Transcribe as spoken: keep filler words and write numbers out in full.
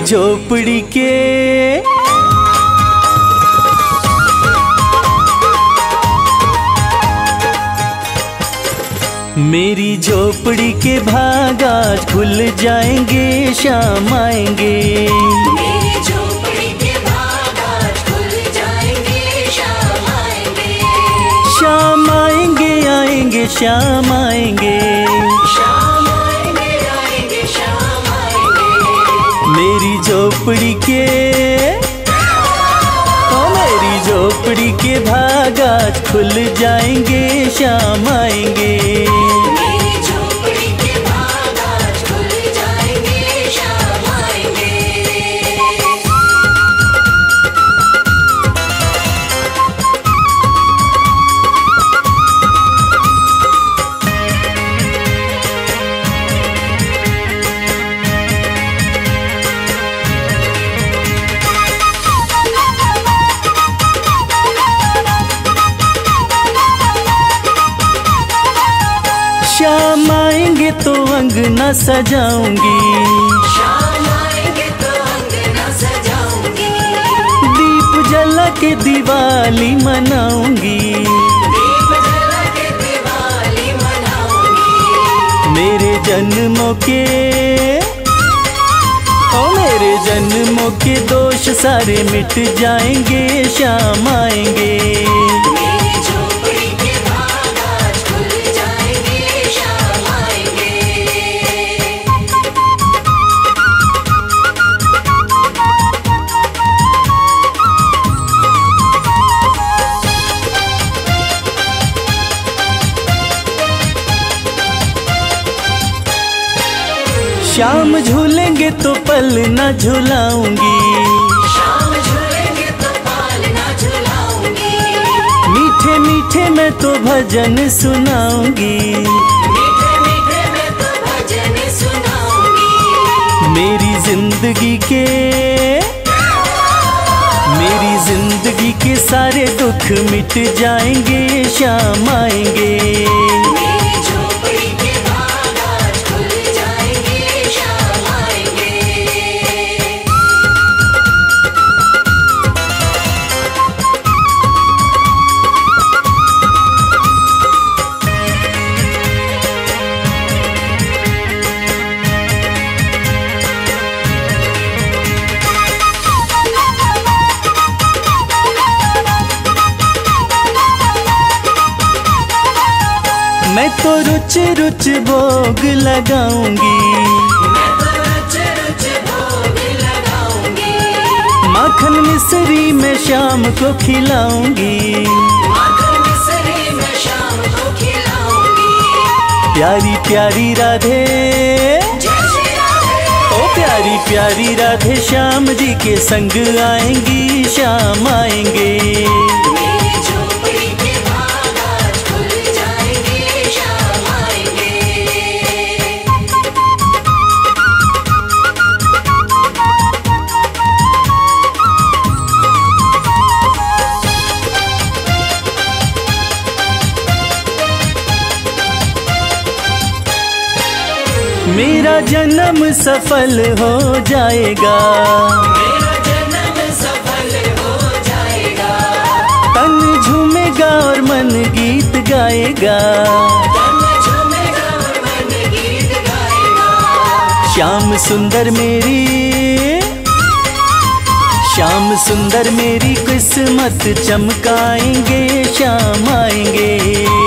झोपड़ी के मेरी झोपड़ी के भाग आज खुल जाएंगे, शाम आएंगे। मेरी झोपड़ी के भाग आज खुल जाएंगे, शाम आएंगे। शाम आएंगे आएंगे शाम आएंगे, शाम आएंगे आएंगे शाम आएंगे। मेरी झोपड़ी के ओ मेरी झोपड़ी के भाग आज खुल जाएंगे, शाम आएंगे। मेरी झोपड़ी के भाग आज खुल जाएंगे, शाम आएंगे। शाम आएंगे तो अंगना सजाऊंगी, शाम आएंगे तो अंगना सजाऊंगी। दीप जला के दिवाली मनाऊंगी, दीप जला के दिवाली मनाऊंगी। मेरे जन्मों के ओ मेरे जन्मों के दोष सारे मिट जाएंगे, शाम आएंगे। मेरी झोपड़ी के भाग आज खुल जाएंगे, शाम आएंगे। शाम झूलेंगे तो पल न झुलाऊंगी, शाम झूलेंगे तो पाल ना झुलाऊंगी। मीठे मीठे मैं तो भजन सुनाऊंगी, मीठे मीठे मैं तो भजन सुनाऊंगी। मेरी जिंदगी के मेरी जिंदगी के सारे दुख मिट जाएंगे, शाम आएंगे। मेरी झोपड़ी के भाग आज खुल जाएंगे, शाम आएंगे। मैं तो रुच रुच भोग लगाऊंगी, मैं तो रुच रुच भोग लगाऊंगी। माखन मिश्री मैं शाम को खिलाऊंगी, माखन मिश्री मैं शाम को खिलाऊंगी। प्यारी प्यारी राधे जय श्री राधे। ओ प्यारी प्यारी राधे श्याम जी के संग आएंगी, शाम आएंगे। मेरी झोपड़ी के भाग आज खुल जाएंगे, शाम आएंगे। मेरा जन्म सफल हो जाएगा, मेरा जन्म सफल हो जाएगा। तन झूमेगा और मन गीत गाएगा, तन झूमेगा और मन गीत गाएगा। श्याम सुंदर मेरी श्याम सुंदर मेरी किस्मत चमकाएंगे, शाम आएंगे।